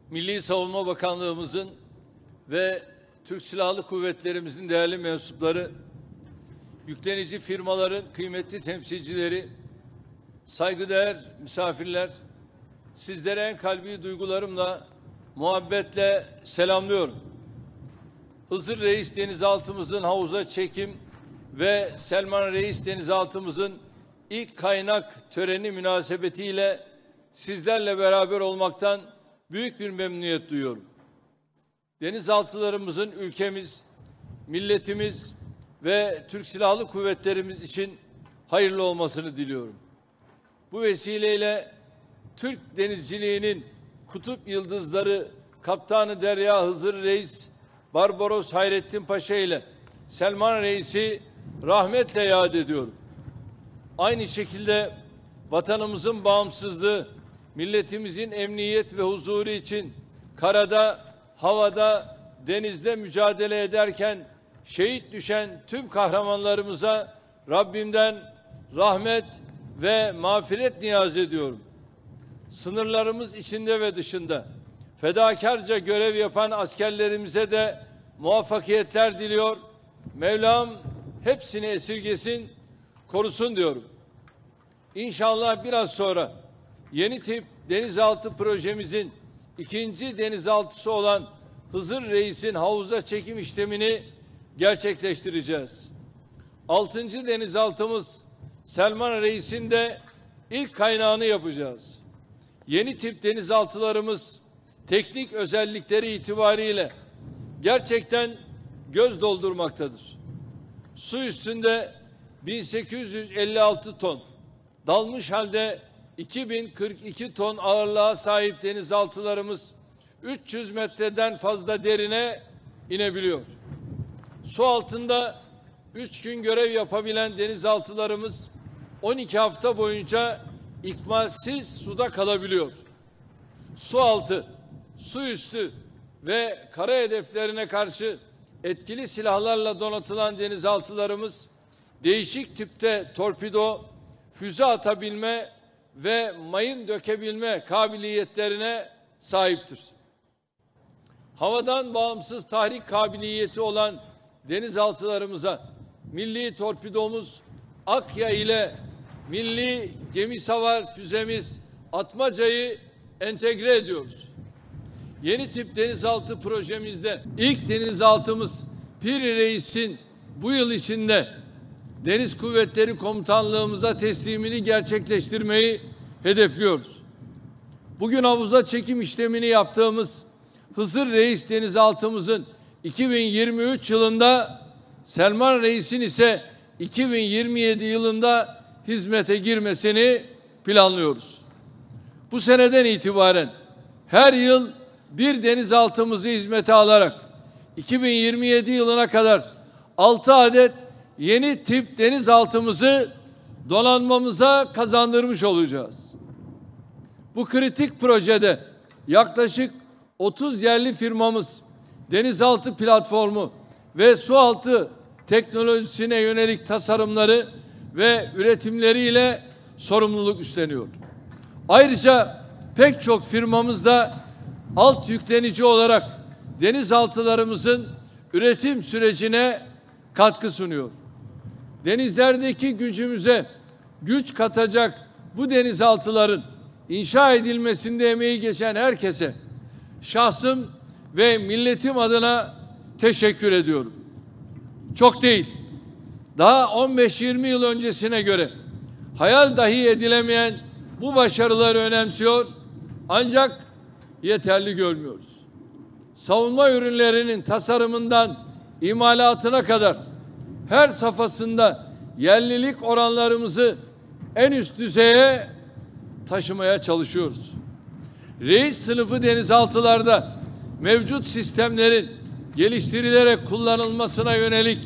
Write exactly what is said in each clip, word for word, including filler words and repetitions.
Milli Savunma Bakanlığımızın ve Türk Silahlı Kuvvetlerimizin değerli mensupları, yüklenici firmaların kıymetli temsilcileri, saygıdeğer misafirler, sizlere en kalbi duygularımla, muhabbetle selamlıyorum. Hızır Reis denizaltımızın havuza çekim ve Selman Reis denizaltımızın ilk kaynak töreni münasebetiyle sizlerle beraber olmaktan büyük bir memnuniyet duyuyorum. Denizaltılarımızın ülkemiz, milletimiz ve Türk Silahlı Kuvvetlerimiz için hayırlı olmasını diliyorum. Bu vesileyle Türk denizciliğinin kutup yıldızları Kaptanı Derya Hızır Reis, Barbaros Hayrettin Paşa ile Selman Reis'i rahmetle yad ediyorum. Aynı şekilde vatanımızın bağımsızlığı, milletimizin emniyet ve huzuru için karada, havada, denizde mücadele ederken şehit düşen tüm kahramanlarımıza Rabbimden rahmet ve mağfiret niyaz ediyorum. Sınırlarımız içinde ve dışında fedakarca görev yapan askerlerimize de muvaffakiyetler diliyor. Mevlam hepsini esirgesin, korusun diyorum. İnşallah biraz sonra yeni tip denizaltı projemizin ikinci denizaltısı olan Hızır Reis'in havuza çekim işlemini gerçekleştireceğiz. Altıncı denizaltımız Selman Reis'in de ilk kaynağını yapacağız. Yeni tip denizaltılarımız teknik özellikleri itibariyle gerçekten göz doldurmaktadır. Su üstünde bin sekiz yüz elli altı ton, dalmış halde iki bin kırk iki ton ağırlığa sahip denizaltılarımız üç yüz metreden fazla derine inebiliyor. Su altında üç gün görev yapabilen denizaltılarımız on iki hafta boyunca ikmalsiz suda kalabiliyor. Su altı, su üstü ve kara hedeflerine karşı etkili silahlarla donatılan denizaltılarımız değişik tipte torpido, füze atabilme ve mayın dökebilme kabiliyetlerine sahiptir. Havadan bağımsız tahrik kabiliyeti olan denizaltılarımıza milli torpidomuz Akya ile milli gemisavar füzemiz Atmaca'yı entegre ediyoruz. Yeni tip denizaltı projemizde ilk denizaltımız Piri Reis'in bu yıl içinde Deniz Kuvvetleri Komutanlığımıza teslimini gerçekleştirmeyi hedefliyoruz. Bugün havuza çekim işlemini yaptığımız Hızır Reis denizaltımızın iki bin yirmi üç yılında, Selman Reis'in ise iki bin yirmi yedi yılında hizmete girmesini planlıyoruz. Bu seneden itibaren her yıl bir denizaltımızı hizmete alarak iki bin yirmi yedi yılına kadar altı adet yeni tip denizaltımızı donanmamıza kazandırmış olacağız. Bu kritik projede yaklaşık otuz yerli firmamız denizaltı platformu ve sualtı teknolojisine yönelik tasarımları ve üretimleriyle sorumluluk üstleniyor. Ayrıca pek çok firmamız da alt yüklenici olarak denizaltılarımızın üretim sürecine katkı sunuyor. Denizlerdeki gücümüze güç katacak bu denizaltıların inşa edilmesinde emeği geçen herkese şahsım ve milletim adına teşekkür ediyorum. Çok değil, daha on beş yirmi yıl öncesine göre hayal dahi edilemeyen bu başarıları önemsiyor ancak yeterli görmüyoruz. Savunma ürünlerinin tasarımından imalatına kadar her safhasında yerlilik oranlarımızı en üst düzeye taşımaya çalışıyoruz. Reis sınıfı denizaltılarda mevcut sistemlerin geliştirilerek kullanılmasına yönelik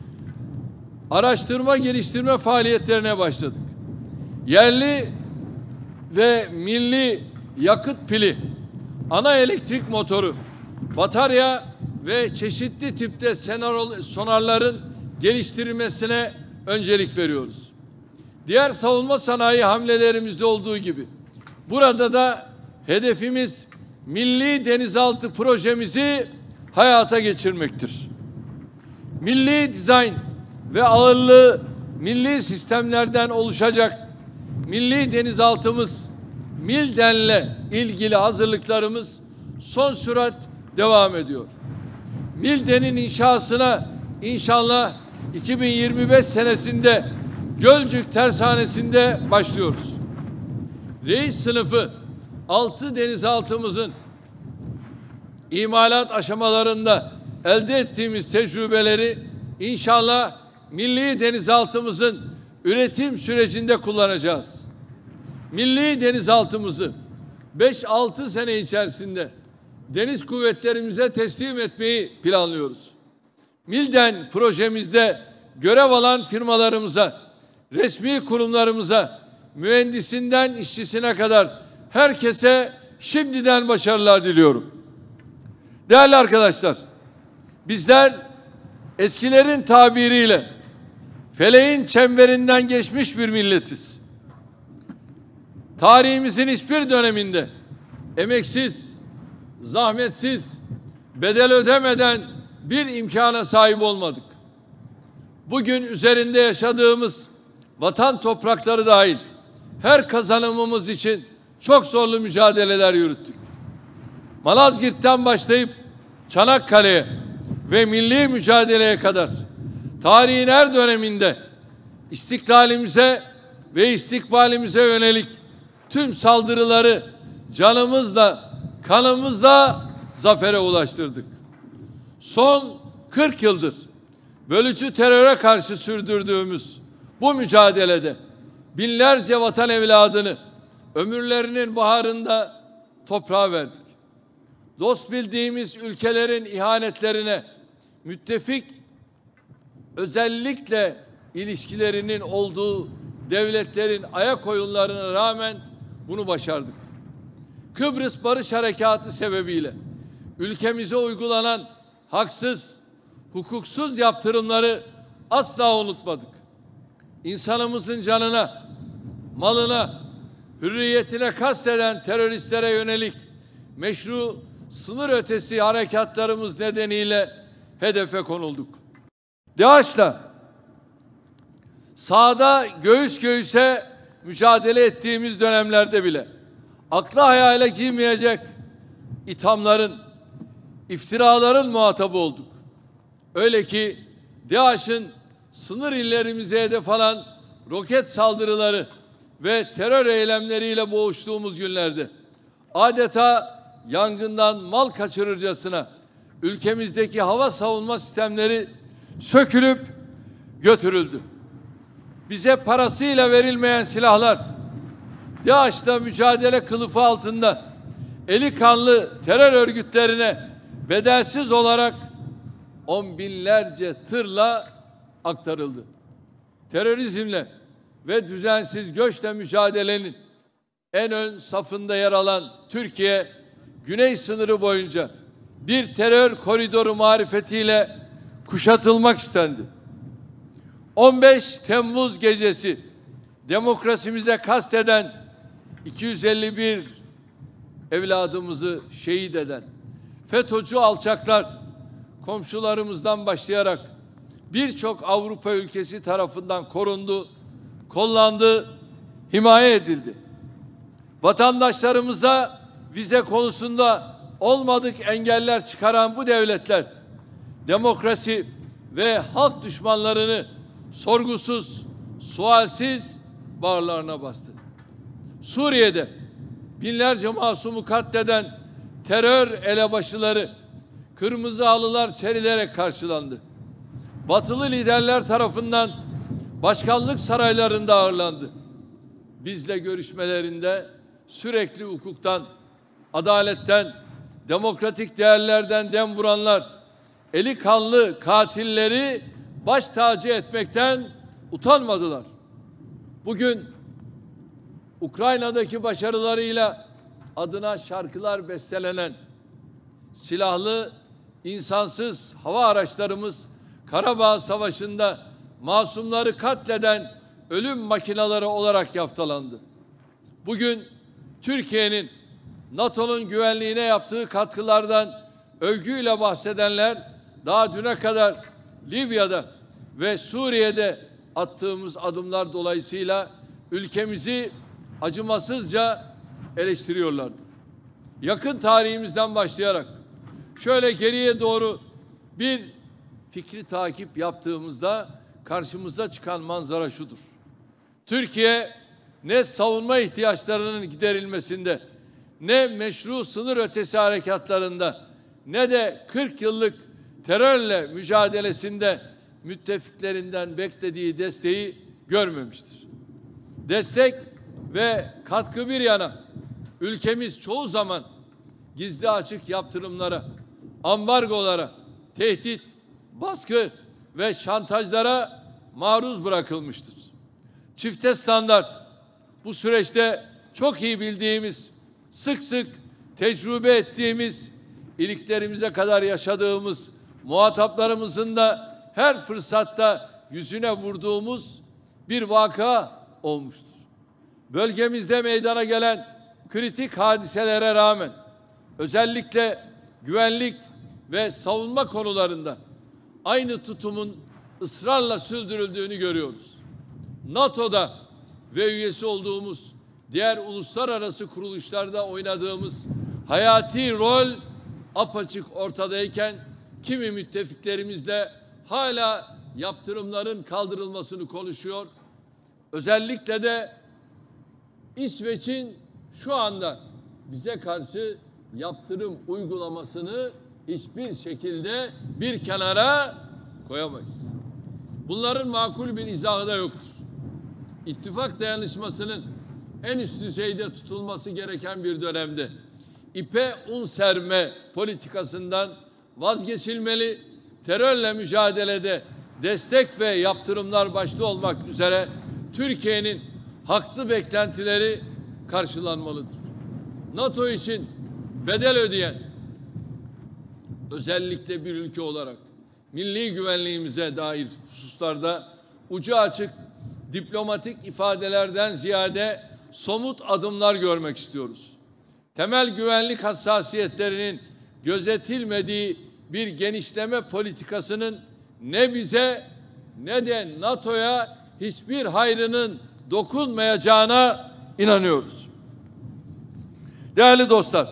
araştırma geliştirme faaliyetlerine başladık. Yerli ve milli yakıt pili, ana elektrik motoru, batarya ve çeşitli tipte sonarların geliştirilmesine öncelik veriyoruz. Diğer savunma sanayi hamlelerimizde olduğu gibi burada da hedefimiz milli denizaltı projemizi hayata geçirmektir. Milli dizayn ve ağırlığı milli sistemlerden oluşacak milli denizaltımız Milden'le ilgili hazırlıklarımız son sürat devam ediyor. Milden'in inşasına inşallah iki bin yirmi beş senesinde Gölcük Tersanesi'nde başlıyoruz. Reis sınıfı altı denizaltımızın imalat aşamalarında elde ettiğimiz tecrübeleri inşallah milli denizaltımızın üretim sürecinde kullanacağız. Milli denizaltımızı beş altı sene içerisinde deniz kuvvetlerimize teslim etmeyi planlıyoruz. Milden projemizde görev alan firmalarımıza, resmi kurumlarımıza, mühendisinden işçisine kadar herkese şimdiden başarılar diliyorum. Değerli arkadaşlar, bizler eskilerin tabiriyle feleğin çemberinden geçmiş bir milletiz. Tarihimizin hiçbir döneminde emeksiz, zahmetsiz, bedel ödemeden bir imkana sahip olmadık. Bugün üzerinde yaşadığımız vatan toprakları dahil her kazanımımız için çok zorlu mücadeleler yürüttük. Malazgirt'ten başlayıp Çanakkale'ye ve milli mücadeleye kadar tarihin her döneminde istiklalimize ve istikbalimize yönelik tüm saldırıları canımızla, kanımızla zafere ulaştırdık. Son kırk yıldır bölücü teröre karşı sürdürdüğümüz bu mücadelede binlerce vatan evladını ömürlerinin baharında toprağa verdik. Dost bildiğimiz ülkelerin ihanetlerine, müttefik özellikle ilişkilerinin olduğu devletlerin ayak oyunlarına rağmen bunu başardık. Kıbrıs Barış Harekatı sebebiyle ülkemize uygulanan haksız, hukuksuz yaptırımları asla unutmadık. İnsanımızın canına, malına, hürriyetine kasteden teröristlere yönelik meşru sınır ötesi harekatlarımız nedeniyle hedefe konulduk. DAEŞ'la sahada göğüs göğüse mücadele ettiğimiz dönemlerde bile akla hayale giymeyecek ithamların, iftiraların muhatabı olduk. Öyle ki DAEŞ'in sınır illerimize hedef alan roket saldırıları ve terör eylemleriyle boğuştuğumuz günlerde adeta yangından mal kaçırırcasına ülkemizdeki hava savunma sistemleri sökülüp götürüldü. Bize parasıyla verilmeyen silahlar, DAEŞ'la mücadele kılıfı altında eli kanlı terör örgütlerine bedelsiz olarak on binlerce tırla aktarıldı. Terörizmle ve düzensiz göçle mücadelenin en ön safında yer alan Türkiye, güney sınırı boyunca bir terör koridoru marifetiyle kuşatılmak istendi. on beş Temmuz gecesi demokrasimize kasteden iki yüz elli bir evladımızı şehit eden FETÖ'cü alçaklar komşularımızdan başlayarak birçok Avrupa ülkesi tarafından korundu, kollandı, himaye edildi. Vatandaşlarımıza vize konusunda olmadık engeller çıkaran bu devletler demokrasi ve halk düşmanlarını sorgusuz, sualsiz bağırlarına bastı. Suriye'de binlerce masumu katleden terör elebaşıları kırmızı halılar serilerek karşılandı. Batılı liderler tarafından başkanlık saraylarında ağırlandı. Bizle görüşmelerinde sürekli hukuktan, adaletten, demokratik değerlerden dem vuranlar, eli kanlı katilleri baş tacı etmekten utanmadılar. Bugün Ukrayna'daki başarılarıyla adına şarkılar bestelenen silahlı, insansız hava araçlarımız Karabağ Savaşı'nda masumları katleden ölüm makineleri olarak yaftalandı. Bugün Türkiye'nin NATO'nun güvenliğine yaptığı katkılardan övgüyle bahsedenler daha düne kadar Libya'da ve Suriye'de attığımız adımlar dolayısıyla ülkemizi acımasızca eleştiriyorlardı. Yakın tarihimizden başlayarak şöyle geriye doğru bir fikri takip yaptığımızda karşımıza çıkan manzara şudur. Türkiye ne savunma ihtiyaçlarının giderilmesinde, ne meşru sınır ötesi harekatlarında, ne de kırk yıllık terörle mücadelesinde müttefiklerinden beklediği desteği görmemiştir. Destek ve katkı bir yana, ülkemiz çoğu zaman gizli açık yaptırımlara, ambargolara, tehdit, baskı ve şantajlara maruz bırakılmıştır. Çifte standart, bu süreçte çok iyi bildiğimiz, sık sık tecrübe ettiğimiz, iliklerimize kadar yaşadığımız muhataplarımızın da her fırsatta yüzüne vurduğumuz bir vaka olmuştur. Bölgemizde meydana gelen kritik hadiselere rağmen özellikle güvenlik ve savunma konularında aynı tutumun ısrarla sürdürüldüğünü görüyoruz. NATO'da ve üyesi olduğumuz diğer uluslararası kuruluşlarda oynadığımız hayati rol apaçık ortadayken kimi müttefiklerimizle hala yaptırımların kaldırılmasını konuşuyor. Özellikle de İsveç'in şu anda bize karşı yaptırım uygulamasını hiçbir şekilde bir kenara koyamayız. Bunların makul bir izahı da yoktur. İttifak dayanışmasının en üst düzeyde tutulması gereken bir dönemde ipe un serme politikasından vazgeçilmeli, terörle mücadelede destek ve yaptırımlar başta olmak üzere Türkiye'nin haklı beklentileri karşılanmalıdır. NATO için bedel ödeyen, özellikle bir ülke olarak milli güvenliğimize dair hususlarda ucu açık diplomatik ifadelerden ziyade somut adımlar görmek istiyoruz. Temel güvenlik hassasiyetlerinin gözetilmediği bir genişleme politikasının ne bize ne de NATO'ya hiçbir hayrının dokunmayacağına inanıyoruz. Değerli dostlar,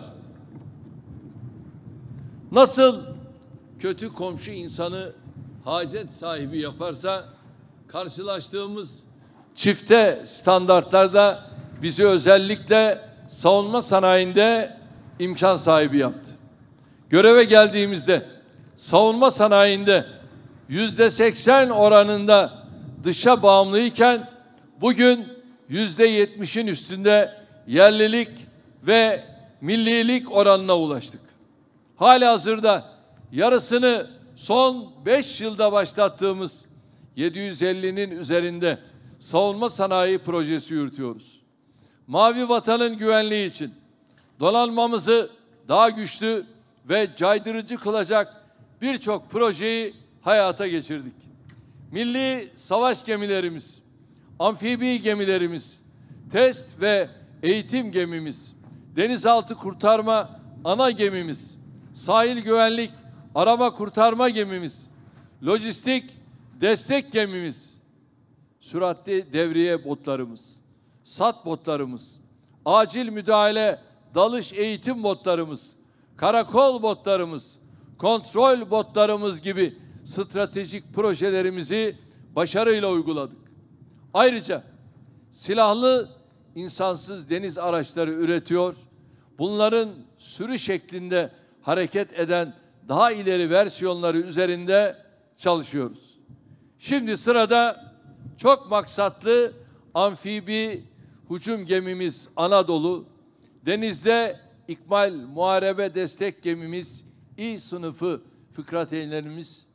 nasıl kötü komşu insanı hacet sahibi yaparsa karşılaştığımız çifte standartlarda bizi özellikle savunma sanayinde imkan sahibi yaptı. Göreve geldiğimizde savunma sanayinde yüzde seksen oranında dışa bağımlıyken bugün yüzde yetmişin üstünde yerlilik ve millilik oranına ulaştık. Halihazırda yarısını son beş yılda başlattığımız yedi yüz ellinin üzerinde savunma sanayi projesi yürütüyoruz. Mavi Vatan'ın güvenliği için donanmamızı daha güçlü ve caydırıcı kılacak birçok projeyi hayata geçirdik. Milli savaş gemilerimiz, amfibi gemilerimiz, test ve eğitim gemimiz, denizaltı kurtarma ana gemimiz, sahil güvenlik arama kurtarma gemimiz, lojistik destek gemimiz, süratli devriye botlarımız, sat botlarımız, acil müdahale dalış eğitim botlarımız, karakol botlarımız, kontrol botlarımız gibi stratejik projelerimizi başarıyla uyguladık. Ayrıca silahlı insansız deniz araçları üretiyor, bunların sürü şeklinde hareket eden daha ileri versiyonları üzerinde çalışıyoruz. Şimdi sırada çok maksatlı amfibi hücum gemimiz Anadolu, denizde ikmal muharebe destek gemimiz İ sınıfı fıkrateynlerimiz,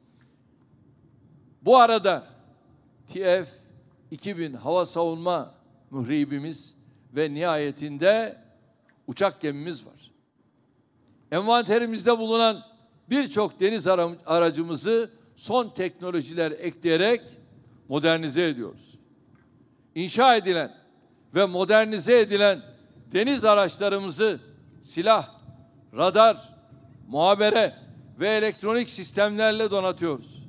bu arada T F iki bin hava savunma mühribimiz ve nihayetinde uçak gemimiz var. Envanterimizde bulunan birçok deniz aracımızı son teknolojiler ekleyerek modernize ediyoruz. İnşa edilen ve modernize edilen deniz araçlarımızı silah, radar, muhabere ve elektronik sistemlerle donatıyoruz.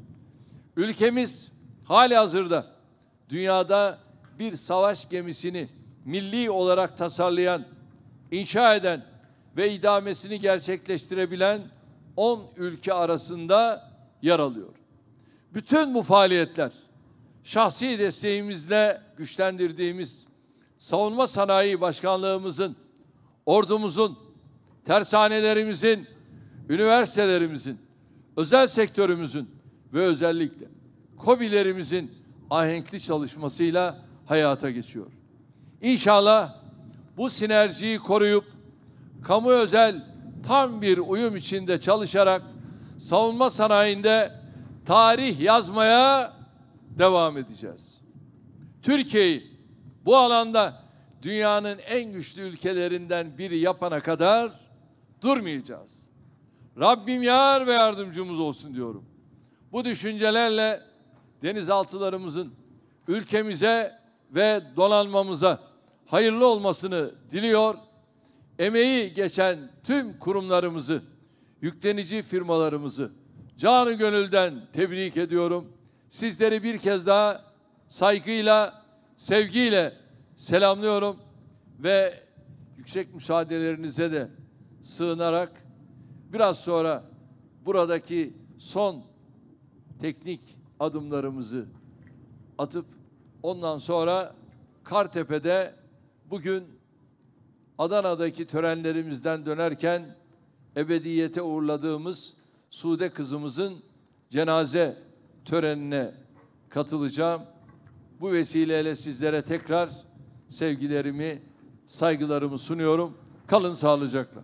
Ülkemiz halihazırda dünyada bir savaş gemisini milli olarak tasarlayan, inşa eden ve idamesini gerçekleştirebilen on ülke arasında yer alıyor. Bütün bu faaliyetler şahsi desteğimizle güçlendirdiğimiz savunma sanayi başkanlığımızın, ordumuzun, tersanelerimizin, üniversitelerimizin, özel sektörümüzün ve özellikle KOBİ'lerimizin ahenkli çalışmasıyla hayata geçiyor. İnşallah bu sinerjiyi koruyup kamu özel tam bir uyum içinde çalışarak savunma sanayinde tarih yazmaya devam edeceğiz. Türkiye'yi bu alanda dünyanın en güçlü ülkelerinden biri yapana kadar durmayacağız. Rabbim yar ve yardımcımız olsun diyorum. Bu düşüncelerle denizaltılarımızın ülkemize ve donanmamıza hayırlı olmasını diliyor. Emeği geçen tüm kurumlarımızı, yüklenici firmalarımızı canı gönülden tebrik ediyorum. Sizleri bir kez daha saygıyla, sevgiyle selamlıyorum ve yüksek müsaadelerinize de sığınarak biraz sonra buradaki son teknik adımlarımızı atıp ondan sonra Kartepe'de bugün Adana'daki törenlerimizden dönerken ebediyete uğurladığımız Sude kızımızın cenaze törenine katılacağım. Bu vesileyle sizlere tekrar sevgilerimi, saygılarımı sunuyorum. Kalın sağlıcakla.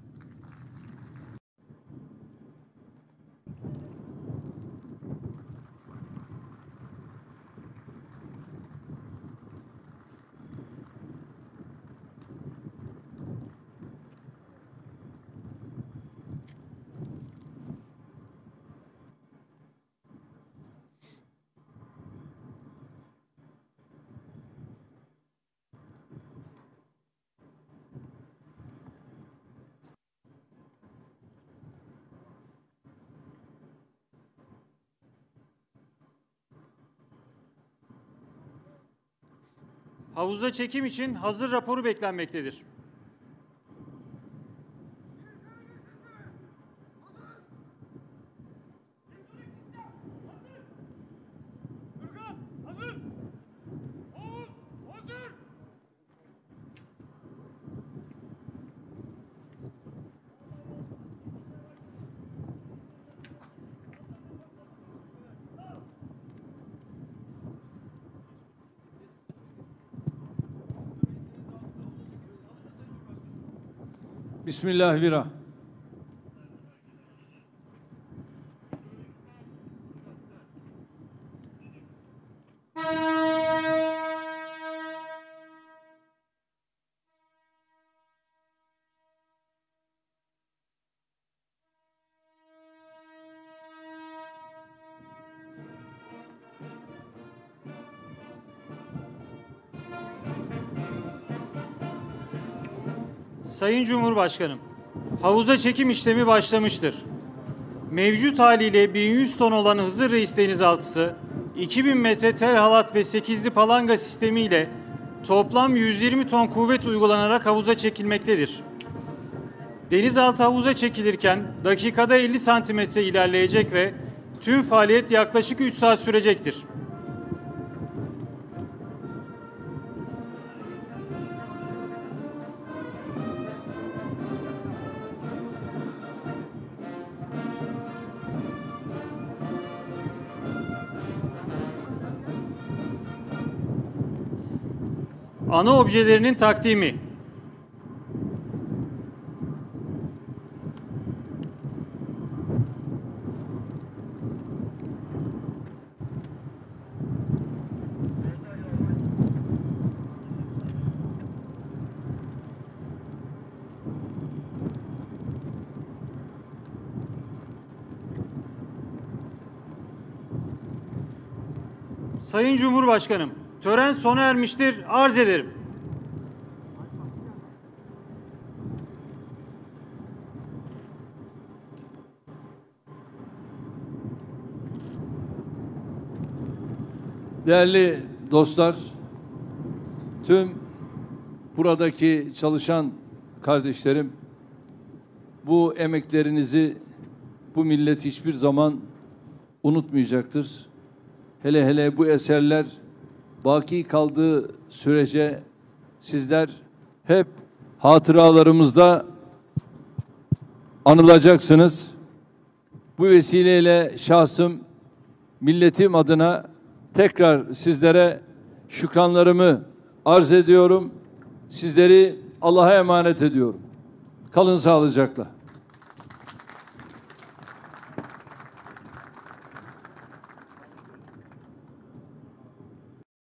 Havuza çekim için hazır raporu beklenmektedir. Bismillahirrahmanirrahim. Sayın Cumhurbaşkanım, havuza çekim işlemi başlamıştır. Mevcut haliyle bin yüz ton olan Hızır Reis denizaltısı, iki bin metre tel halat ve sekizli palanga sistemi ile toplam yüz yirmi ton kuvvet uygulanarak havuza çekilmektedir. Denizaltı havuza çekilirken dakikada elli santimetre ilerleyecek ve tüm faaliyet yaklaşık üç saat sürecektir. Ana objelerinin takdimi. Sayın Cumhurbaşkanım, tören sona ermiştir. Arz ederim. Değerli dostlar, tüm buradaki çalışan kardeşlerim, bu emeklerinizi bu millet hiçbir zaman unutmayacaktır. Hele hele bu eserler baki kaldığı sürece sizler hep hatıralarımızda anılacaksınız. Bu vesileyle şahsım, milletim adına tekrar sizlere şükranlarımı arz ediyorum. Sizleri Allah'a emanet ediyorum. Kalın sağlıcakla.